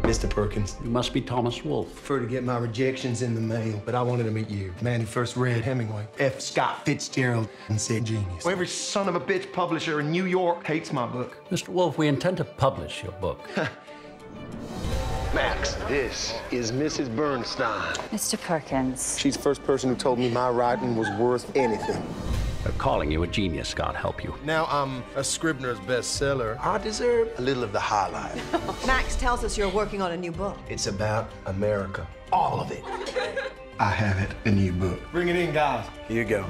Mr. Perkins. You must be Thomas Wolfe. Prefer to get my rejections in the mail, but I wanted to meet you. Man who first read Hemingway. F. Scott Fitzgerald and said genius. Every son of a bitch publisher in New York hates my book. Mr. Wolfe, we intend to publish your book. Max, this is Mrs. Bernstein. Mr. Perkins. She's the first person who told me my writing was worth anything. They're calling you a genius, God help you. Now I'm a Scribner's bestseller. I deserve a little of the highlight. Max tells us you're working on a new book. It's about America. All of it. I have it, a new book. Bring it in, guys. Here you go.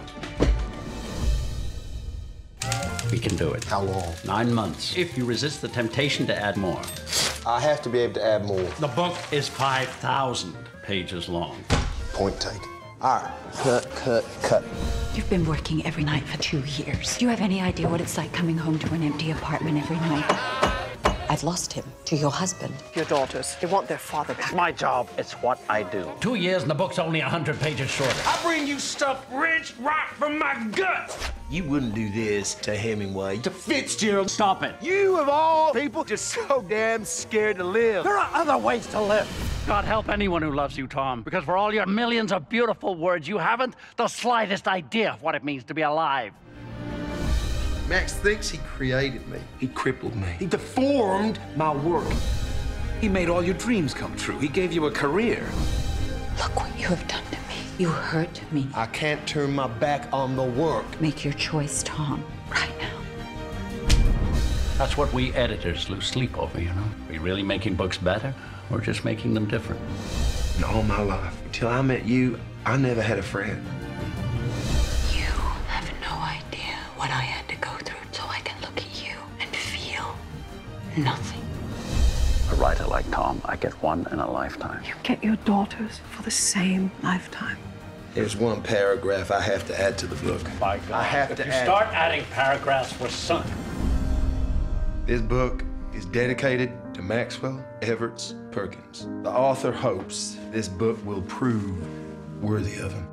We can do it. How long? 9 months. If you resist the temptation to add more. I have to be able to add more. The book is 5,000 pages long. Point taken. All right. Cut. You've been working every night for 2 years. Do you have any idea what it's like coming home to an empty apartment every night? I've lost him to your husband. Your daughters, they want their father back. My job, it's what I do. 2 years and the book's only 100 pages shorter. I bring you stuff rich right from my guts. You wouldn't do this to Hemingway, to Fitzgerald. Stop it. You, of all people, just so damn scared to live. There are other ways to live. God help anyone who loves you, Tom, because for all your millions of beautiful words, you haven't the slightest idea of what it means to be alive. Max thinks he created me. He crippled me. He deformed my work. He made all your dreams come true. He gave you a career. Look what you have done to me. You hurt me. I can't turn my back on the work. Make your choice, Tom, right now. That's what we editors lose sleep over, you know? Are we really making books better or just making them different? In all my life, until I met you, I never had a friend. You have no idea what I had to go through so I can look at you and feel nothing. A writer like Tom, I get one in a lifetime. You get your daughters for the same lifetime. There's one paragraph I have to add to the book. By God, I have if to you add. start adding paragraphs, we're sunk. This book is dedicated to Maxwell Evarts Perkins. The author hopes this book will prove worthy of him.